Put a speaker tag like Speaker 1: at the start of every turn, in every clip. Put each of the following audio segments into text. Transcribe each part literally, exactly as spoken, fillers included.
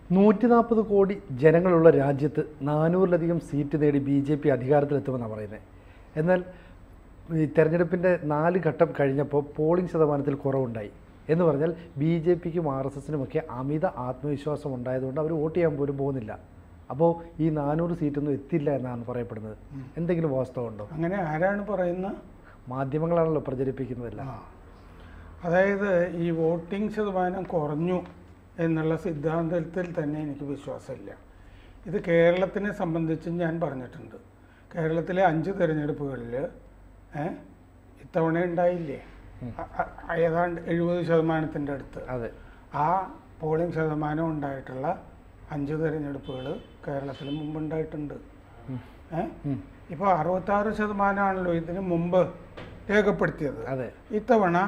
Speaker 1: നൂറ്റി നാൽപ്പത് കോടി ജനങ്ങളുള്ള രാജ്യത്ത് നാനൂറിലധികം സീറ്റ് നേടി ബി ജെ പി അധികാരത്തിലെത്തുമെന്നാണ് പറയുന്നത്. എന്നാൽ ഈ തെരഞ്ഞെടുപ്പിൻ്റെ നാല് ഘട്ടം കഴിഞ്ഞപ്പോൾ പോളിംഗ് ശതമാനത്തിൽ കുറവുണ്ടായി എന്ന് പറഞ്ഞാൽ ബി ജെ പിക്കും ആർ എസ് എസിനുമൊക്കെ അമിത ആത്മവിശ്വാസം ഉണ്ടായതുകൊണ്ട് അവർ വോട്ട് ചെയ്യാൻ പോലും പോകുന്നില്ല. അപ്പോൾ ഈ നാനൂറ് സീറ്റൊന്നും എത്തില്ല എന്നാണ് പറയപ്പെടുന്നത്. എന്തെങ്കിലും വാസ്തവമുണ്ടോ?
Speaker 2: അങ്ങനെ ആരാണ് പറയുന്നത്?
Speaker 1: മാധ്യമങ്ങളാണല്ലോ പ്രചരിപ്പിക്കുന്നതല്ല.
Speaker 2: അതായത് ഈ വോട്ടിംഗ് ശതമാനം കുറഞ്ഞു എന്നുള്ള സിദ്ധാന്തത്തിൽ തന്നെ എനിക്ക് വിശ്വാസമില്ല. ഇത് കേരളത്തിനെ സംബന്ധിച്ച് ഞാൻ പറഞ്ഞിട്ടുണ്ട്. കേരളത്തിലെ അഞ്ച് തിരഞ്ഞെടുപ്പുകളിൽ ഇത്തവണ ഉണ്ടായില്ലേ ഏതാണ്ട് എഴുപത് ശതമാനത്തിൻ്റെ അടുത്ത്.
Speaker 1: അതെ,
Speaker 2: ആ പോളിംഗ് ശതമാനം ഉണ്ടായിട്ടുള്ള അഞ്ച് തിരഞ്ഞെടുപ്പുകൾ കേരളത്തിൽ മുമ്പുണ്ടായിട്ടുണ്ട്. ഏഹ് ഇപ്പോൾ അറുപത്താറ് ശതമാനമാണല്ലോ ഇതിന് മുമ്പ് രേഖപ്പെടുത്തിയത്.
Speaker 1: അതെ,
Speaker 2: ഇത്തവണ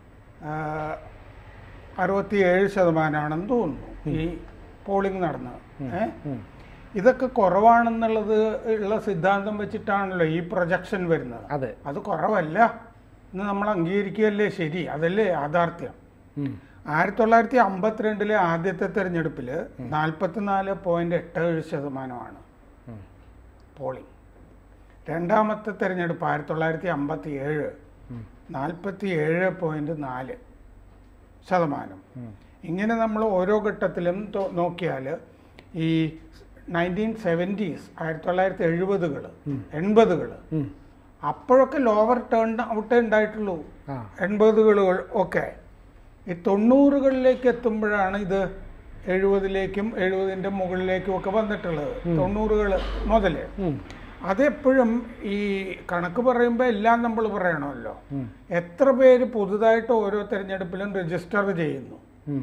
Speaker 2: അറുപത്തിയേഴ് ശതമാനമാണെന്ന് തോന്നുന്നു ഈ പോളിംഗ് നടന്നത്. ഏഹ് ഇതൊക്കെ കുറവാണെന്നുള്ളത് ഉള്ള സിദ്ധാന്തം വെച്ചിട്ടാണല്ലോ ഈ പ്രൊജക്ഷൻ വരുന്നത്.
Speaker 1: അതെ,
Speaker 2: അത് കുറവല്ല എന്ന് നമ്മൾ അംഗീകരിക്കുകയല്ലേ ശരി? അതല്ലേ യാഥാർത്ഥ്യം. ആയിരത്തി തൊള്ളായിരത്തി അമ്പത്തിരണ്ടിലെ ആദ്യത്തെ തെരഞ്ഞെടുപ്പിൽ നാൽപ്പത്തിനാല് പോയിന്റ് എട്ട് ഏഴ് ശതമാനമാണ് പോളിംഗ്. രണ്ടാമത്തെ തെരഞ്ഞെടുപ്പ് ആയിരത്തി തൊള്ളായിരത്തി അമ്പത്തി ഏഴ് നാൽപ്പത്തി ഏഴ് പോയിന്റ് നാല് ശതമാനം. ഇങ്ങനെ നമ്മൾ ഓരോ ഘട്ടത്തിലും നോക്കിയാൽ ഈ നയൻറ്റീൻ സെവൻറ്റീസ് ആയിരത്തി തൊള്ളായിരത്തി എഴുപതുകൾ എൺപതുകൾ അപ്പോഴൊക്കെ ലോവർ ടേൺ ഔട്ടേ ഉണ്ടായിട്ടുള്ളൂ. എൺപതുകൾ ഒക്കെ ഈ തൊണ്ണൂറുകളിലേക്ക് എത്തുമ്പോഴാണ് ഇത് എഴുപതിലേക്കും എഴുപതിൻ്റെ മുകളിലേക്കും ഒക്കെ വന്നിട്ടുള്ളത്. തൊണ്ണൂറുകൾ മുതൽ അതെപ്പോഴും ഈ കണക്ക് പറയുമ്പോൾ എല്ലാം നമ്മൾ പറയണമല്ലോ. എത്ര പേര് പുതുതായിട്ട് ഓരോ തെരഞ്ഞെടുപ്പിലും രജിസ്റ്റർ ചെയ്യുന്നു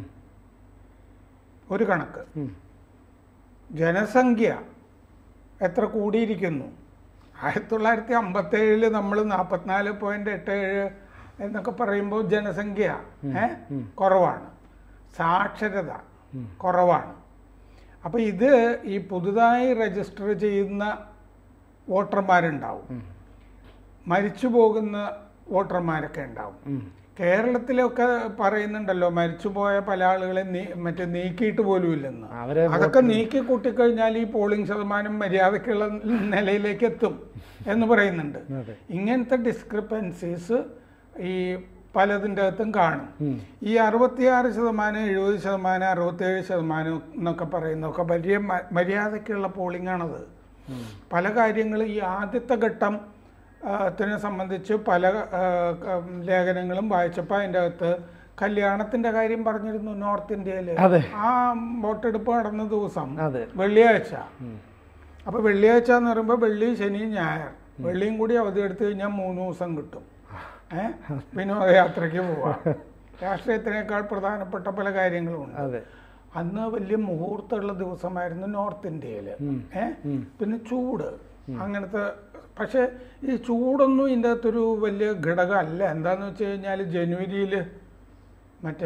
Speaker 2: ഒരു കണക്ക്, ജനസംഖ്യ എത്ര കൂടിയിരിക്കുന്നു. ആയിരത്തി തൊള്ളായിരത്തി അമ്പത്തേഴില് നമ്മൾ നാൽപ്പത്തിനാല് പോയിന്റ് എട്ട് ഏഴ് എന്നൊക്കെ പറയുമ്പോൾ ജനസംഖ്യ ഏഹ് കുറവാണ്, സാക്ഷരത കുറവാണ്. അപ്പം ഇത് ഈ പുതുതായി രജിസ്റ്റർ ചെയ്യുന്ന വോട്ടർമാരുണ്ടാവും, മരിച്ചു പോകുന്ന വോട്ടർമാരൊക്കെ ഉണ്ടാവും. കേരളത്തിലൊക്കെ പറയുന്നുണ്ടല്ലോ മരിച്ചുപോയ പല ആളുകളെ മറ്റേ നീക്കിയിട്ട് പോലും ഇല്ലെന്ന്. അതൊക്കെ നീക്കി കൂട്ടിക്കഴിഞ്ഞാൽ ഈ പോളിംഗ് ശതമാനം മര്യാദക്കുള്ള നിലയിലേക്ക് എത്തും എന്ന് പറയുന്നുണ്ട്. ഇങ്ങനത്തെ ഡിസ്ക്രിപ്പൻസീസ് ഈ പലതിൻ്റെ അകത്തും കാണും. ഈ അറുപത്തിയാറ് ശതമാനം എഴുപത് ശതമാനം അറുപത്തേഴ് ശതമാനം എന്നൊക്കെ പറയുന്നതൊക്കെ വലിയ മര്യാദക്കുള്ള പോളിംഗ് ആണത്. പല കാര്യങ്ങളും ഈ ആദ്യത്തെ ഘട്ടം ത്തിനെ സംബന്ധിച്ച് പല ലേഖനങ്ങളും വായിച്ചപ്പോൾ അതിൻ്റെ അകത്ത് കല്യാണത്തിന്റെ കാര്യം പറഞ്ഞിരുന്നു. നോർത്ത് ഇന്ത്യയിൽ ആ വോട്ടെടുപ്പ് നടന്ന ദിവസം വെള്ളിയാഴ്ച. അപ്പൊ വെള്ളിയാഴ്ച എന്ന് പറയുമ്പോൾ വെള്ളി ശനി ഞായർ, വെള്ളിയും കൂടി അവധി എടുത്തു കഴിഞ്ഞാൽ മൂന്ന് ദിവസം കിട്ടും. ഏഹ് വിനോദയാത്രയ്ക്ക് പോവാം. രാഷ്ട്രീയത്തിനേക്കാൾ പ്രധാനപ്പെട്ട പല കാര്യങ്ങളും ഉണ്ട്. അന്ന് വലിയ മുഹൂർത്തമുള്ള ദിവസമായിരുന്നു നോർത്ത് ഇന്ത്യയിൽ. ഏഹ് പിന്നെ ചൂട് അങ്ങനത്തെ. പക്ഷെ ഈ ചൂടൊന്നും ഇതിൻ്റെ അകത്തൊരു വലിയ ഘടകമല്ല. എന്താണെന്ന് വെച്ച് കഴിഞ്ഞാൽ ജനുവരിയിൽ മറ്റേ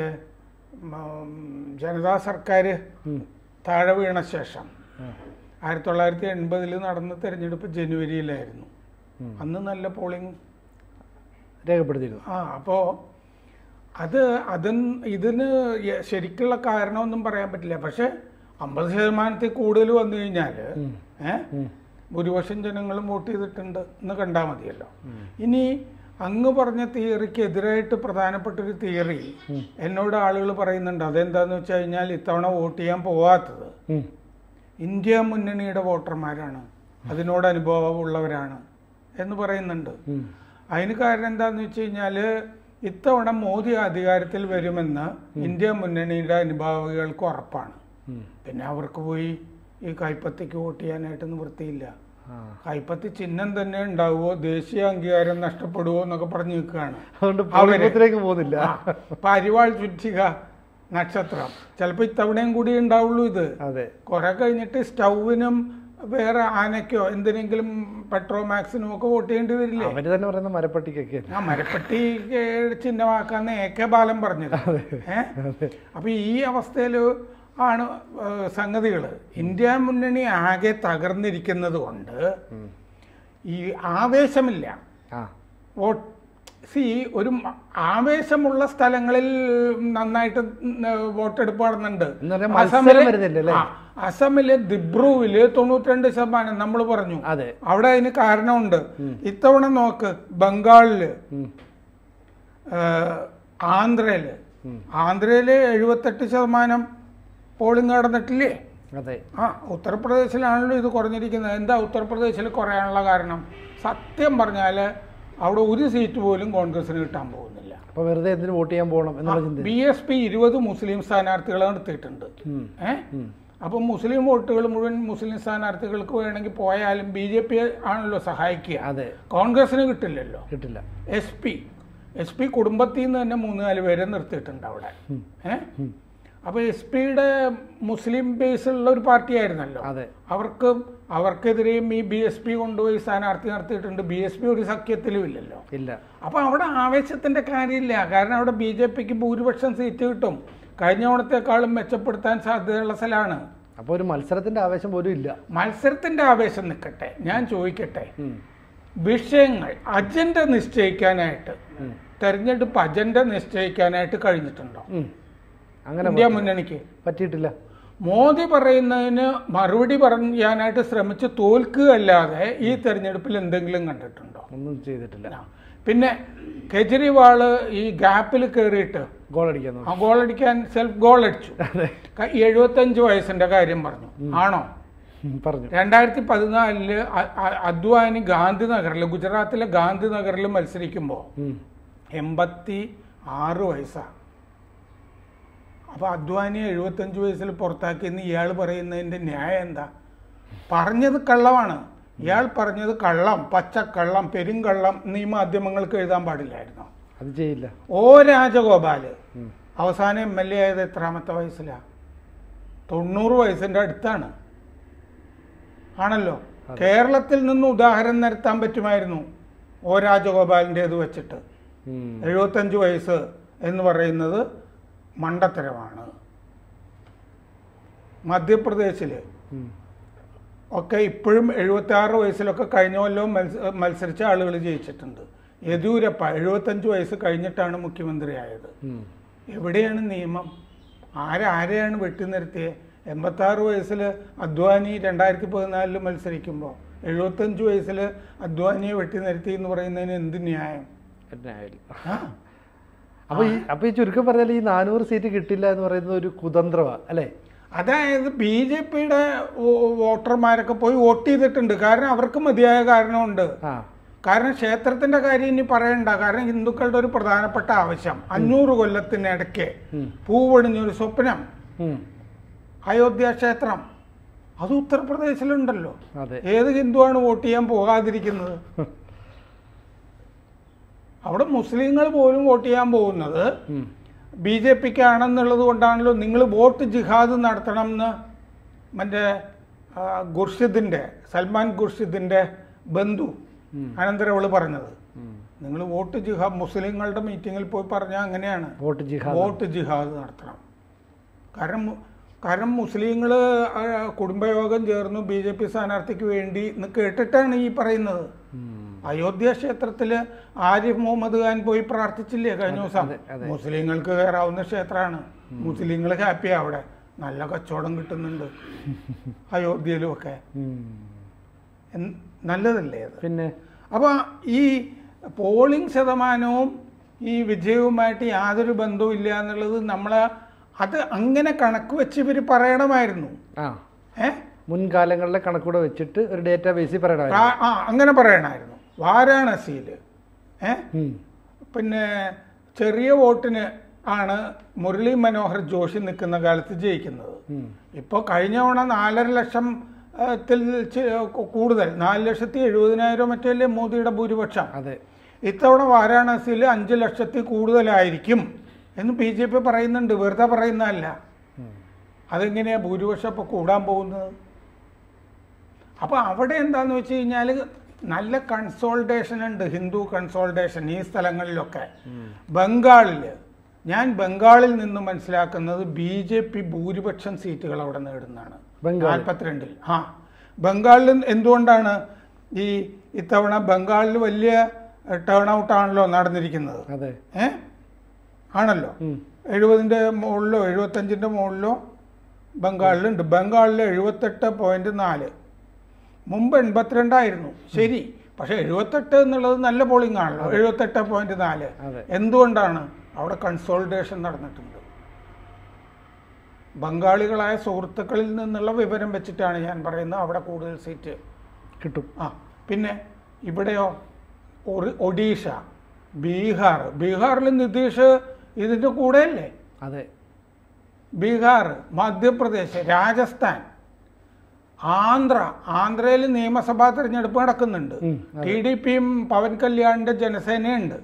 Speaker 2: ജനതാ സർക്കാർ താഴെ വീണ ശേഷം ആയിരത്തി തൊള്ളായിരത്തി എൺപതിൽ നടന്ന തെരഞ്ഞെടുപ്പ് ജനുവരിയിലായിരുന്നു. അന്ന് നല്ല പോളിംഗ്
Speaker 1: രേഖപ്പെടുത്തിയിരുന്നു.
Speaker 2: ആ അപ്പോൾ അത് അതിന് ഇതിന് ശരിക്കുള്ള കാരണമൊന്നും പറയാൻ പറ്റില്ല. പക്ഷെ അമ്പത് ശതമാനത്തിൽ കൂടുതൽ വന്നു കഴിഞ്ഞാൽ ഏഹ് ഭൂരിപക്ഷം ജനങ്ങളും വോട്ട് ചെയ്തിട്ടുണ്ട് എന്ന് കണ്ടാൽ മതിയല്ലോ. ഇനി അങ്ങ് പറഞ്ഞ തിയറിക്ക് എതിരായിട്ട് പ്രധാനപ്പെട്ടൊരു തിയറി എന്നോട് ആളുകൾ പറയുന്നുണ്ട്. അതെന്താന്ന് വെച്ച് കഴിഞ്ഞാൽ ഇത്തവണ വോട്ട് ചെയ്യാൻ പോവാത്തത് ഇന്ത്യ മുന്നണിയുടെ വോട്ടർമാരാണ്, അതിനോട് അനുഭവമുള്ളവരാണ് എന്ന് പറയുന്നുണ്ട്. അതിന് കാരണം എന്താന്ന് വെച്ച് കഴിഞ്ഞാൽ ഇത്തവണ മോദി അധികാരത്തിൽ വരുമെന്ന് ഇന്ത്യ മുന്നണിയുടെ അനുഭാവികൾക്ക് ഉറപ്പാണ്. പിന്നെ അവർക്ക് പോയി ഈ കൈപ്പത്തിക്ക് വോട്ട് ചെയ്യാനായിട്ട് നിവൃത്തിയില്ല. കൈപ്പത്തി ചിഹ്നം തന്നെ ഉണ്ടാവുമോ, ദേശീയ അംഗീകാരം നഷ്ടപ്പെടുവോ എന്നൊക്കെ പറഞ്ഞു നിൽക്കുകയാണ്.
Speaker 1: പോകുന്നില്ല.
Speaker 2: ഇപ്പൊ അരിവാൾ ചുറ്റിക നക്ഷത്രം ചിലപ്പോ ഇത്തവണയും കൂടി ഉണ്ടാവുള്ളൂ. ഇത് കുറെ കഴിഞ്ഞിട്ട് സ്റ്റൗവിനും വേറെ ആനയ്ക്കോ എന്തിനെങ്കിലും പെട്രോമാക്സിനും ഒക്കെ വോട്ട് ചെയ്യേണ്ടി വരില്ലേ?
Speaker 1: അവര് തന്നെ പറയുന്ന മരപ്പട്ടിക്കൊക്കെ
Speaker 2: ആ മരപ്പട്ടി ചിഹ്നമാക്കാന്ന് എ കെ ബാലൻ പറഞ്ഞത്. ഏഹ് അപ്പൊ ഈ അവസ്ഥയില് ആണ് സംഗതികൾ. ഇന്ത്യ മുന്നണി ആകെ തകർന്നിരിക്കുന്നത് കൊണ്ട് ഈ ആവേശമില്ല. വോട്ട് സി ഒരു ആവേശമുള്ള സ്ഥലങ്ങളിൽ നന്നായിട്ട് വോട്ടെടുപ്പ് നടന്നുണ്ട്. അസമിലെ അസമിലെ ദിബ്രുവില് തൊണ്ണൂറ്റിരണ്ട് ശതമാനം നമ്മൾ പറഞ്ഞു. അവിടെ അതിന് കാരണമുണ്ട്. ഇത്തവണ നോക്ക്, ബംഗാളില്, ആന്ധ്രയില് ആന്ധ്രയില് എഴുപത്തെട്ട് ശതമാനം പോളിംഗ് നടന്നിട്ടില്ലേ? ആ ഉത്തർപ്രദേശിലാണല്ലോ ഇത് കുറഞ്ഞിരിക്കുന്നത്. എന്താ ഉത്തർപ്രദേശിൽ കുറയാനുള്ള കാരണം? സത്യം പറഞ്ഞാൽ അവിടെ ഒരു സീറ്റ് പോലും കോൺഗ്രസിന് കിട്ടാൻ പോകുന്നില്ല.
Speaker 1: അപ്പോൾ വെറുതെ എന്തിനു വോട്ട് ചെയ്യാൻ പോകണം?
Speaker 2: ബി എസ് പി ഇരുപത് മുസ്ലിം സ്ഥാനാർത്ഥികളെ നിർത്തിയിട്ടുണ്ട്. ഏഹ് അപ്പം മുസ്ലിം വോട്ടുകൾ മുഴുവൻ മുസ്ലിം സ്ഥാനാർത്ഥികൾക്ക് വേണമെങ്കിൽ പോയാലും ബി ജെ പി ആണല്ലോ സഹായിക്കുക. കോൺഗ്രസിന് കിട്ടില്ലല്ലോ.
Speaker 1: കിട്ടില്ല.
Speaker 2: എസ് പി എസ് പി കുടുംബത്തിൽ നിന്ന് തന്നെ മൂന്ന് നാല് പേരെ നിർത്തിയിട്ടുണ്ട് അവിടെ. ഏഹ് അപ്പോൾ എസ് പിയുടെ മുസ്ലിം ബേസുള്ള ഒരു പാർട്ടി ആയിരുന്നല്ലോ. അവർക്ക് അവർക്കെതിരെയും ഈ ബി എസ് പി കൊണ്ടുപോയി സ്ഥാനാർത്ഥി നടത്തിയിട്ടുണ്ട്. ബി എസ് പി ഒരു സഖ്യത്തിലും ഇല്ലല്ലോ.
Speaker 1: ഇല്ല.
Speaker 2: അപ്പോൾ അവിടെ ആവേശത്തിന്റെ കാര്യമില്ല. കാരണം അവിടെ ബി ജെ പിക്ക് ഭൂരിപക്ഷം സീറ്റ് കിട്ടും. കഴിഞ്ഞ ഓണത്തെക്കാളും മെച്ചപ്പെടുത്താൻ സാധ്യതയുള്ള സ്ഥലമാണ്.
Speaker 1: അപ്പോൾ ഒരു മത്സരത്തിന്റെ ആവേശം പോലും ഇല്ല.
Speaker 2: മത്സരത്തിന്റെ ആവേശം നിൽക്കട്ടെ, ഞാൻ ചോദിക്കട്ടെ, വിഷയങ്ങൾ അജണ്ട നിശ്ചയിക്കാനായിട്ട്, തെരഞ്ഞെടുപ്പ് അജണ്ട നിശ്ചയിക്കാനായിട്ട് കഴിഞ്ഞിട്ടുണ്ടോ ഇന്ത്യ മുന്നണിക്ക്?
Speaker 1: പറ്റിയിട്ടില്ല.
Speaker 2: മോദി പറയുന്നതിന് മറുപടി പറയാനായിട്ട് ശ്രമിച്ച് തോൽക്കുകയല്ലാതെ ഈ തെരഞ്ഞെടുപ്പിൽ എന്തെങ്കിലും കണ്ടിട്ടുണ്ടോ?
Speaker 1: ഒന്നും ചെയ്തിട്ടില്ല.
Speaker 2: പിന്നെ കെജ്രിവാള് ഈ ഗ്യാപ്പിൽ കയറിയിട്ട്
Speaker 1: ഗോളടിക്കാൻ
Speaker 2: ആ ഗോളടിക്കാൻ സെൽഫ് ഗോൾ അടിച്ചു. എഴുപത്തഞ്ച് വയസ്സിന്റെ കാര്യം പറഞ്ഞു. ആണോ?
Speaker 1: പറഞ്ഞു.
Speaker 2: രണ്ടായിരത്തി പതിനാലില് അദ്വാനി ഗാന്ധിനഗറിൽ, ഗുജറാത്തിലെ ഗാന്ധിനഗറിൽ മത്സരിക്കുമ്പോൾ എൺപത്തി ആറ് വയസ്സാണ്. അപ്പോൾ അദ്വാനി എഴുപത്തഞ്ച് വയസ്സിൽ പുറത്താക്കിയെന്ന് ഇയാൾ പറയുന്നതിൻ്റെ ന്യായം എന്താ? പറഞ്ഞത് കള്ളമാണ്. ഇയാൾ പറഞ്ഞത് കള്ളം, പച്ചക്കള്ളം, പെരുങ്കള്ളം എന്നീ മാധ്യമങ്ങൾക്ക് എഴുതാൻ പാടില്ലായിരുന്നു.
Speaker 1: അത് ചെയ്യില്ല.
Speaker 2: ഓ രാജഗോപാല് അവസാനം എം എൽ എ ആയത് എത്രാമത്തെ വയസ്സിലാണ്? തൊണ്ണൂറ് വയസ്സിൻ്റെ അടുത്താണ്. ആണല്ലോ. കേരളത്തിൽ നിന്ന് ഉദാഹരണം നിരത്താൻ പറ്റുമായിരുന്നു ഓ രാജഗോപാലിൻ്റേത് വെച്ചിട്ട്. എഴുപത്തഞ്ച് വയസ്സ് എന്ന് പറയുന്നത് മണ്ടത്തരമാണ്. മധ്യപ്രദേശിൽ ഒക്കെ ഇപ്പോഴും എഴുപത്തി ആറ് വയസ്സിലൊക്കെ കഴിഞ്ഞ കൊല്ലവും മത്സ മത്സരിച്ച ആളുകൾ ജയിച്ചിട്ടുണ്ട്. യെദ്യൂരപ്പ എഴുപത്തഞ്ച് വയസ്സ് കഴിഞ്ഞിട്ടാണ് മുഖ്യമന്ത്രിയായത്. എവിടെയാണ് നിയമം? ആരാരെയാണ് വെട്ടി നിർത്തിയത്? എൺപത്തി ആറ് വയസ്സിൽ അദ്വാനി രണ്ടായിരത്തി പതിനാലിൽ മത്സരിക്കുമ്പോൾ എഴുപത്തഞ്ച് വയസ്സിൽ അദ്വാനിയെ വെട്ടി നിർത്തി എന്ന് പറയുന്നതിന് എന്ത് ന്യായം?
Speaker 1: അപ്പോൾ ഈ അപ്പോൾ ഈ ചുരുക്കം പറഞ്ഞാൽ ഈ നാനൂറ് സീറ്റ് കിട്ടില്ല എന്ന് പറയുന്നത് ഒരു കുതന്ത്രമാണ് അല്ലേ?
Speaker 2: അതായത് ബി ജെ പിയുടെ വോട്ടർമാരൊക്കെ പോയി വോട്ട് ചെയ്തിട്ടുണ്ട്. കാരണം അവർക്ക് മതിയായ കാരണമുണ്ട്. കാരണം ക്ഷേത്രത്തിന്റെ കാര്യം ഇനി പറയണ്ട. കാരണം ഹിന്ദുക്കളുടെ ഒരു പ്രധാനപ്പെട്ട ആവശ്യം, അഞ്ഞൂറ് കൊല്ലത്തിനിടയ്ക്ക് പൂവൊടിഞ്ഞൊരു സ്വപ്നം, അയോധ്യ ക്ഷേത്രം, അത് ഉത്തർപ്രദേശിലുണ്ടല്ലോ. ഏത് ഹിന്ദുവാണ് വോട്ട് ചെയ്യാൻ പോകാതിരിക്കുന്നത്? അവിടെ മുസ്ലിങ്ങൾ പോലും വോട്ട് ചെയ്യാൻ പോകുന്നത് ബി ജെ പിക്ക് ആണെന്നുള്ളത് കൊണ്ടാണല്ലോ. നിങ്ങൾ വോട്ട് ജിഹാദ് നടത്തണം എന്ന് മറ്റേ ഖുർഷിദിന്റെ, സൽമാൻ ഖുർഷിദിന്റെ ബന്ധു അനന്തരവള് പറഞ്ഞത്. നിങ്ങൾ വോട്ട് ജിഹാദ് മുസ്ലിങ്ങളുടെ മീറ്റിങ്ങിൽ പോയി പറഞ്ഞാൽ അങ്ങനെയാണ്,
Speaker 1: വോട്ട് ജിഹാദ്
Speaker 2: വോട്ട് ജിഹാദ് നടത്തണം. കാരണം കാരണം മുസ്ലിങ്ങൾ കുടുംബയോഗം ചേർന്നു ബി ജെ പി സ്ഥാനാർത്ഥിക്ക് വേണ്ടി എന്ന് കേട്ടിട്ടാണ് ഈ പറയുന്നത്. അയോധ്യ ക്ഷേത്രത്തില് ആരിഫ് മുഹമ്മദ് ഖാൻ പോയി പ്രാർത്ഥിച്ചില്ലേ കഴിഞ്ഞ ദിവസം? മുസ്ലിങ്ങൾക്ക് കയറാവുന്ന ക്ഷേത്രമാണ്. മുസ്ലിങ്ങൾ ഹാപ്പിയാ, അവിടെ നല്ല കച്ചവടം കിട്ടുന്നുണ്ട് അയോധ്യയിലും ഒക്കെ. നല്ലതല്ലേ അത്?
Speaker 1: പിന്നെ
Speaker 2: അപ്പൊ ഈ പോളിംഗ് ശതമാനവും ഈ വിജയവുമായിട്ട് യാതൊരു ബന്ധവും ഇല്ല എന്നുള്ളത് നമ്മളെ അത് അങ്ങനെ കണക്ക് വെച്ച് ഇവർ പറയണമായിരുന്നു.
Speaker 1: ഏ മുൻകാലങ്ങളിലെ കണക്കൂടെ വെച്ചിട്ട് ഒരു ഡേറ്റാ ബേസിൽ പറയണമായിരുന്നു.
Speaker 2: ആ അങ്ങനെ പറയണമായിരുന്നു. വാരാണസിയിൽ ഏ പിന്നെ ചെറിയ വോട്ടിന് ആണ് മുരളി മനോഹർ ജോഷി നിൽക്കുന്ന കാലത്ത് ജയിക്കുന്നത്. ഇപ്പോൾ കഴിഞ്ഞ തവണ നാലര ലക്ഷത്തിൽ കൂടുതൽ, നാല് ലക്ഷത്തി എഴുപതിനായിരം മറ്റല്ലേ മോദിയുടെ ഭൂരിപക്ഷം.
Speaker 1: അതെ.
Speaker 2: ഇത്തവണ വാരാണസിയിൽ അഞ്ച് ലക്ഷത്തിൽ കൂടുതലായിരിക്കും എന്ന് ബി ജെ പി പറയുന്നുണ്ട്. വെറുതെ പറയുന്നതല്ല. അതെങ്ങനെയാ ഭൂരിപക്ഷം ഇപ്പോൾ കൂടാൻ പോകുന്നത്? അപ്പോൾ അവിടെ എന്താന്ന് വെച്ച് കഴിഞ്ഞാൽ നല്ല കൺസോൾട്ടേഷൻ ഉണ്ട്, ഹിന്ദു കൺസോൾട്ടേഷൻ ഈ സ്ഥലങ്ങളിലൊക്കെ. ബംഗാളിൽ ഞാൻ ബംഗാളിൽ നിന്ന് മനസ്സിലാക്കുന്നത് ബി ജെ പി ഭൂരിപക്ഷം സീറ്റുകൾ അവിടെ നേടുന്നതാണ്. നാൽപ്പത്തിരണ്ടിൽ ആ ബംഗാളിൽ എന്തുകൊണ്ടാണ് ഈ ഇത്തവണ ബംഗാളിൽ വലിയ ടേൺ ഔട്ട് ആണല്ലോ നടന്നിരിക്കുന്നത്.
Speaker 1: അതെ
Speaker 2: ഏ ആണല്ലോ. എഴുപതിൻ്റെ മുകളിലോ എഴുപത്തഞ്ചിൻ്റെ മുകളിലോ ബംഗാളിലുണ്ട്. ബംഗാളിൽ എഴുപത്തെട്ട് പോയിന്റ് നാല്, മുമ്പ് എൺപത്തിരണ്ടായിരുന്നു. ശരി, പക്ഷെ എഴുപത്തെട്ട് എന്നുള്ളത് നല്ല പോളിംഗ് ആണല്ലോ. എഴുപത്തെട്ട് പോയിന്റ് നാല് എന്തുകൊണ്ടാണ്? അവിടെ കൺസോളിഡേഷൻ നടന്നിട്ടുണ്ട്. ബംഗാളികളായ സുഹൃത്തുക്കളിൽ നിന്നുള്ള വിവരം വെച്ചിട്ടാണ് ഞാൻ പറയുന്നത് അവിടെ കൂടുതൽ സീറ്റ്
Speaker 1: കിട്ടും.
Speaker 2: ആ പിന്നെ ഇവിടെയോ ഒഡീഷ, ബീഹാർ. ബീഹാറിൽ നിതീഷ് ഇതിൻ്റെ കൂടെയല്ലേ?
Speaker 1: അതെ.
Speaker 2: ബീഹാർ, മധ്യപ്രദേശ്, രാജസ്ഥാൻ, ആന്ധ്ര. ആന്ധ്രയിൽ നിയമസഭാ തെരഞ്ഞെടുപ്പ് നടക്കുന്നുണ്ട്. ടി ഡി പിയും പവൻ കല്യാണിന്റെ ജനസേനയുണ്ട്.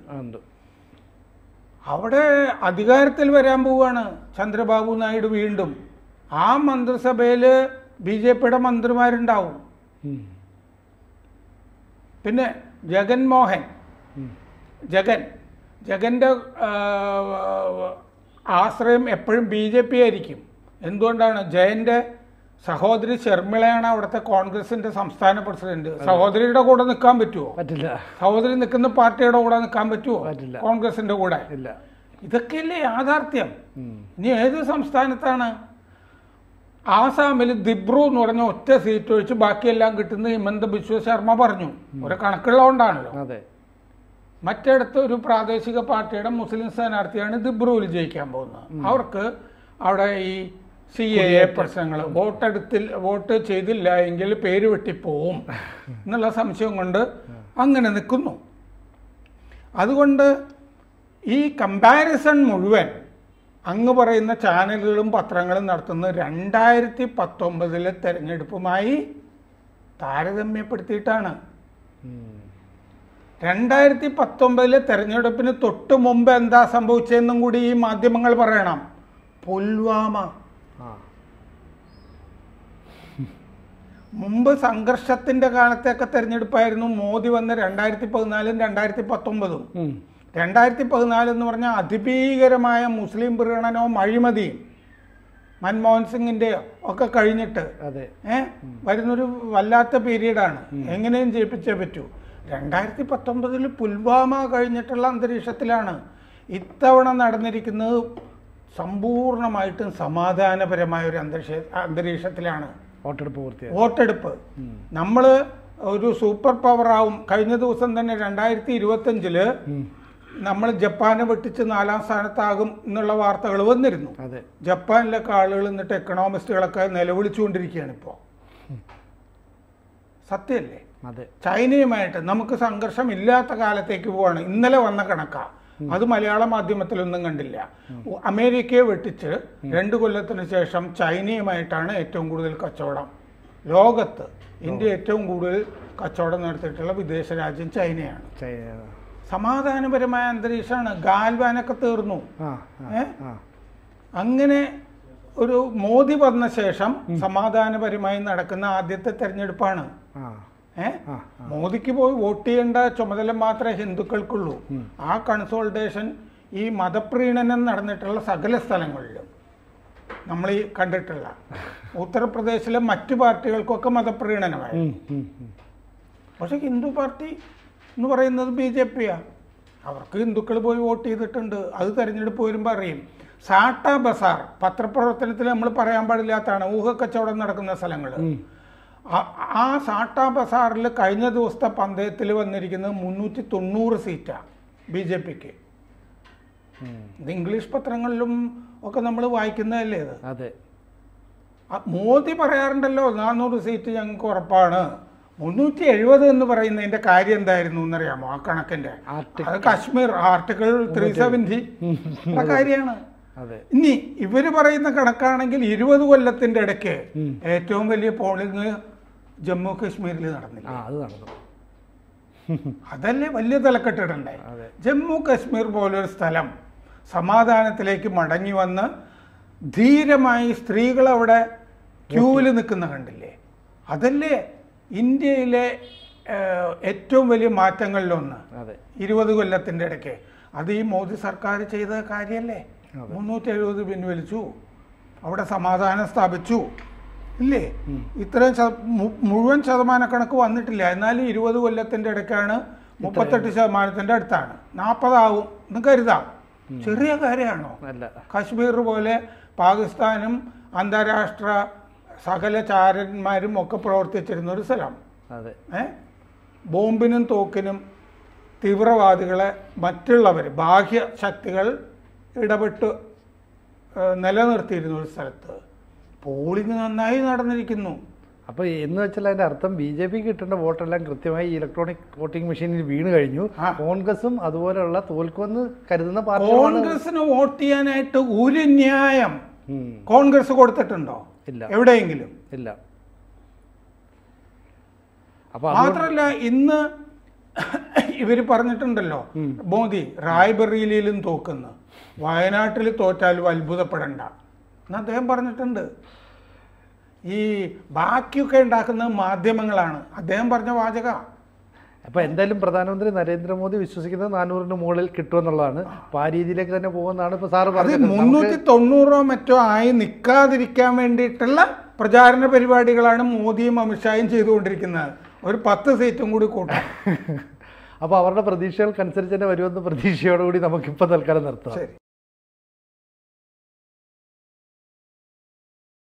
Speaker 2: അവിടെ അധികാരത്തിൽ വരാൻ പോവുകയാണ് ചന്ദ്രബാബു നായിഡു വീണ്ടും. ആ മന്ത്രിസഭയിൽ ബി ജെ പിയുടെ മന്ത്രിമാരുണ്ടാവും. പിന്നെ ജഗൻമോഹൻ ജഗൻ ജഗന്റെ ആശ്രയം എപ്പോഴും ബി ജെ പി ആയിരിക്കും. എന്തുകൊണ്ടാണ്? ജയന്റെ സഹോദരി ശർമിളയാണ് അവിടുത്തെ കോൺഗ്രസിന്റെ സംസ്ഥാന പ്രസിഡന്റ്. സഹോദരിയുടെ കൂടെ നിൽക്കാൻ പറ്റുമോ?
Speaker 1: പറ്റില്ല.
Speaker 2: സഹോദരി നിൽക്കുന്ന പാർട്ടിയുടെ കൂടെ നിൽക്കാൻ പറ്റുമോ?
Speaker 1: പറ്റില്ല.
Speaker 2: കോൺഗ്രസിന്റെ കൂടെ
Speaker 1: ഇല്ല.
Speaker 2: ഇതൊക്കെയല്ലേ യാഥാർത്ഥ്യം. ഇനി ഏത് സംസ്ഥാനത്താണ്? ആസാമിൽ ദിബ്രു എന്ന് പറഞ്ഞ ഒറ്റ സീറ്റ് ഒഴിച്ച് ബാക്കിയെല്ലാം കിട്ടുന്ന ഹിമന്ത ബിശ്വ ശർമ്മ പറഞ്ഞു. ഒരു കണക്കുള്ളതുകൊണ്ടാണല്ലോ.
Speaker 1: അതെ.
Speaker 2: മറ്റിടത്ത് ഒരു പ്രാദേശിക പാർട്ടിയുടെ മുസ്ലിം സ്ഥാനാർത്ഥിയാണ് ദിബ്രുവിൽ ജയിക്കാൻ പോകുന്നത്. അവർക്ക് അവിടെ ഈ സി എ എ പ്രശ്നങ്ങൾ, വോട്ടെടുത്തിൽ വോട്ട് ചെയ്തില്ല എങ്കിൽ പേര് വെട്ടിപ്പോവും എന്നുള്ള സംശയം കൊണ്ട് അങ്ങനെ നിൽക്കുന്നു. അതുകൊണ്ട് ഈ കമ്പാരിസൺ മുഴുവൻ അങ്ങ് പറയുന്ന ചാനലുകളും പത്രങ്ങളും നടത്തുന്നത് രണ്ടായിരത്തി പത്തൊമ്പതിലെ തെരഞ്ഞെടുപ്പുമായി താരതമ്യപ്പെടുത്തിയിട്ടാണ്. രണ്ടായിരത്തി പത്തൊമ്പതിലെ തെരഞ്ഞെടുപ്പിന് തൊട്ട് മുമ്പ് എന്താ സംഭവിച്ചതെന്നും കൂടി ഈ മാധ്യമങ്ങൾ പറയണം. പുൽവാമ. മുമ്പ് സംഘർഷത്തിന്റെ കാലത്തൊക്കെ തെരഞ്ഞെടുപ്പായിരുന്നു. മോദി വന്ന് രണ്ടായിരത്തി പതിനാലും രണ്ടായിരത്തി പത്തൊമ്പതും. രണ്ടായിരത്തി പതിനാല് എന്ന് പറഞ്ഞാൽ അതിഭീകരമായ മുസ്ലിം പ്രീണനവും അഴിമതിയും മൻമോഹൻ സിംഗിന്റെ ഒക്കെ കഴിഞ്ഞിട്ട് ഏഹ് വരുന്നൊരു വല്ലാത്ത പീരീഡാണ്. എങ്ങനെയും ജയിപ്പിച്ചേ പറ്റൂ. രണ്ടായിരത്തി പത്തൊമ്പതിൽ പുൽവാമ കഴിഞ്ഞിട്ടുള്ള അന്തരീക്ഷത്തിലാണ്. ഇത്തവണ നടന്നിരിക്കുന്നത് സമ്പൂർണമായിട്ടും സമാധാനപരമായ ഒരു അന്തരീക്ഷ അന്തരീക്ഷത്തിലാണ്
Speaker 1: വോട്ടെടുപ്പ് പൂർത്തിയായി.
Speaker 2: വോട്ടെടുപ്പ് നമ്മൾ ഒരു സൂപ്പർ പവർ ആവും. കഴിഞ്ഞ ദിവസം തന്നെ രണ്ടായിരത്തി ഇരുപത്തഞ്ചില് നമ്മൾ ജപ്പാനെ വെട്ടിച്ച് നാലാം സ്ഥാനത്താകും എന്നുള്ള വാർത്തകൾ വന്നിരുന്നു. ജപ്പാനിലൊക്കെ ആളുകൾ എന്നിട്ട് എക്കണോമിസ്റ്റുകളൊക്കെ നിലവിളിച്ചുകൊണ്ടിരിക്കുകയാണ് ഇപ്പോൾ. സത്യമല്ലേ? ചൈനയുമായിട്ട് നമുക്ക് സംഘർഷം ഇല്ലാത്ത കാലത്തേക്ക് പോവാണ്. ഇന്നലെ വന്ന കണക്കാ. അത് മലയാള മാധ്യമത്തിലൊന്നും കണ്ടില്ല. അമേരിക്കയെ വെട്ടിച്ച് രണ്ടു കൊല്ലത്തിന് ശേഷം ചൈനയുമായിട്ടാണ് ഏറ്റവും കൂടുതൽ കച്ചവടം ലോകത്ത്. ഇന്ത്യ ഏറ്റവും കൂടുതൽ കച്ചവടം നടത്തിയിട്ടുള്ള വിദേശ രാജ്യം ചൈനയാണ്. സമാധാനപരമായ അന്തരീക്ഷമാണ്. ഗാൽവാനൊക്കെ തീർന്നു. അങ്ങനെ ഒരു മോദി വന്ന ശേഷം സമാധാനപരമായി നടക്കുന്ന ആദ്യത്തെ തെരഞ്ഞെടുപ്പാണ്. ഏ മോദിക്ക് പോയി വോട്ട് ചെയ്യേണ്ട ചുമതല മാത്രമേ ഹിന്ദുക്കൾക്കുള്ളൂ. ആ കൺസോൾട്ടേഷൻ ഈ മതപ്രീണനം നടന്നിട്ടുള്ള സകല സ്ഥലങ്ങളിലും നമ്മൾ ഈ കണ്ടിട്ടുള്ള ഉത്തർപ്രദേശിലെ മറ്റു പാർട്ടികൾക്കൊക്കെ മതപ്രീണനമായി. പക്ഷെ ഹിന്ദു പാർട്ടി എന്ന് പറയുന്നത് ബി ജെ പിയാണ്. അവർക്ക് ഹിന്ദുക്കൾ പോയി വോട്ട് ചെയ്തിട്ടുണ്ട്. അത് തെരഞ്ഞെടുപ്പ് വരുമ്പോൾ അറിയും. സാട്ട ബസാർ പത്രപ്രവർത്തനത്തിൽ നമ്മൾ പറയാൻ പാടില്ലാത്തതാണ്. ഊഹക്കച്ചവടം നടക്കുന്ന സ്ഥലങ്ങൾ. ആ സാട്ട ബസാറിൽ കഴിഞ്ഞ ദിവസത്തെ പന്തയത്തിൽ വന്നിരിക്കുന്നത് മുന്നൂറ്റി തൊണ്ണൂറ് സീറ്റാണ് ബി ജെ പിക്ക്. ഇത് ഇംഗ്ലീഷ് പത്രങ്ങളിലും ഒക്കെ നമ്മൾ വായിക്കുന്നതല്ലേ ഇത്.
Speaker 1: അതെ.
Speaker 2: മോദി പറയാറുണ്ടല്ലോ നാനൂറ് സീറ്റ് ഞങ്ങൾക്ക് ഉറപ്പാണ്. മുന്നൂറ്റി എഴുപത് എന്ന് പറയുന്നതിന്റെ കാര്യം എന്തായിരുന്നു എന്നറിയാമോ? ആ കണക്കിന്റെ അത് കാശ്മീർ ആർട്ടിക്കിൾ ത്രീ സെവന്റി കാര്യമാണ്. ഇനി ഇവര് പറയുന്ന കണക്കാണെങ്കിൽ ഇരുപത് കൊല്ലത്തിന്റെ ഇടയ്ക്ക് ഏറ്റവും വലിയ പോളിംഗ് ജമ്മു കാശ്മീരിൽ നടന്നില്ല. അതല്ലേ വലിയ തലക്കെട്ടിടണ്ടേ? ജമ്മു കാശ്മീർ പോലൊരു സ്ഥലം സമാധാനത്തിലേക്ക് മടങ്ങി വന്ന് ധീരമായി സ്ത്രീകൾ അവിടെ ക്യൂവിൽ നിൽക്കുന്ന കണ്ടില്ലേ? അതല്ലേ ഇന്ത്യയിലെ ഏറ്റവും വലിയ മാറ്റങ്ങളിലൊന്ന്. ഇരുപത് കൊല്ലത്തിൻ്റെ ഇടയ്ക്ക് അത് ഈ മോദി സർക്കാർ ചെയ്ത കാര്യമല്ലേ? മുന്നൂറ്റി എഴുപത് പിൻവലിച്ചു, അവിടെ സമാധാനം സ്ഥാപിച്ചു ഇല്ലേ? ഇത്രയും മുഴുവൻ ശതമാനക്കണക്ക് വന്നിട്ടില്ല. എന്നാലും ഇരുപത് കൊല്ലത്തിൻ്റെ ഇടയ്ക്കാണ് മുപ്പത്തെട്ട് ശതമാനത്തിന്റെ അടുത്താണ്. നാൽപ്പതാവും എന്ന് കരുതാം. ചെറിയ കാര്യമാണോ?
Speaker 1: അല്ല.
Speaker 2: കാശ്മീർ പോലെ പാകിസ്ഥാനും അന്താരാഷ്ട്ര സകല ചാരന്മാരും ഒക്കെ പ്രവർത്തിച്ചിരുന്ന ഒരു സ്ഥലം.
Speaker 1: അതെ.
Speaker 2: ഏ ബോംബിനും തോക്കിനും തീവ്രവാദികളെ മറ്റുള്ളവർ ബാഹ്യ ശക്തികൾ ഇടപെട്ട് നിലനിർത്തിയിരുന്ന ഒരു സ്ഥലത്ത് പോളിംഗ് നന്നായി നടന്നിരിക്കുന്നു.
Speaker 1: അപ്പോൾ എന്ന് വെച്ചാൽ അതിന്റെ അർത്ഥം ബി ജെ പി കിട്ടേണ്ട വോട്ടെല്ലാം കൃത്യമായി ഇലക്ട്രോണിക് വോട്ടിംഗ് മെഷീനിൽ വീണ് കഴിഞ്ഞു. കോൺഗ്രസും അതുപോലെയുള്ള തോൽക്കുമെന്ന് കരുതുന്ന പാർട്ടി.
Speaker 2: കോൺഗ്രസിന് വോട്ട് ചെയ്യാനായിട്ട് ഒരു ന്യായം കോൺഗ്രസ് കൊടുത്തിട്ടുണ്ടോ?
Speaker 1: ഇല്ല.
Speaker 2: എവിടെയെങ്കിലും
Speaker 1: ഇല്ല.
Speaker 2: അപ്പൊ മാത്രല്ല ഇന്ന് ഇവര് പറഞ്ഞിട്ടുണ്ടല്ലോ, മോദി റായ്ബറേലിയിലും തോക്കുന്നു, വയനാട്ടിൽ തോറ്റാലും അത്ഭുതപ്പെടണ്ട എന്ന് അദ്ദേഹം പറഞ്ഞിട്ടുണ്ട്. ഈ ബാക്കിയൊക്കെ ഉണ്ടാക്കുന്നത് മാധ്യമങ്ങളാണ്. അദ്ദേഹം പറഞ്ഞ വാചക.
Speaker 1: അപ്പോൾ എന്തായാലും പ്രധാനമന്ത്രി നരേന്ദ്രമോദി വിശ്വസിക്കുന്നത് നാനൂറിന് മുകളിൽ കിട്ടുമെന്നുള്ളതാണ്. അപ്പോൾ ആ രീതിയിലേക്ക് തന്നെ പോകുന്നതാണ് ഇപ്പോൾ സാറ് പറഞ്ഞത്.
Speaker 2: മുന്നൂറ്റി തൊണ്ണൂറോ മറ്റോ ആയി നിൽക്കാതിരിക്കാൻ വേണ്ടിയിട്ടുള്ള പ്രചാരണ പരിപാടികളാണ് മോദിയും അമിത്ഷായും ചെയ്തുകൊണ്ടിരിക്കുന്നത്. ഒരു പത്ത് സീറ്റും കൂടി കൂട്ടാം.
Speaker 1: അപ്പോൾ അവരുടെ പ്രതീക്ഷകൾക്കനുസരിച്ച് തന്നെ വരുമെന്ന് പ്രതീക്ഷയോടുകൂടി നമുക്കിപ്പോൾ തൽക്കാലം നിർത്താം.
Speaker 2: ശരി.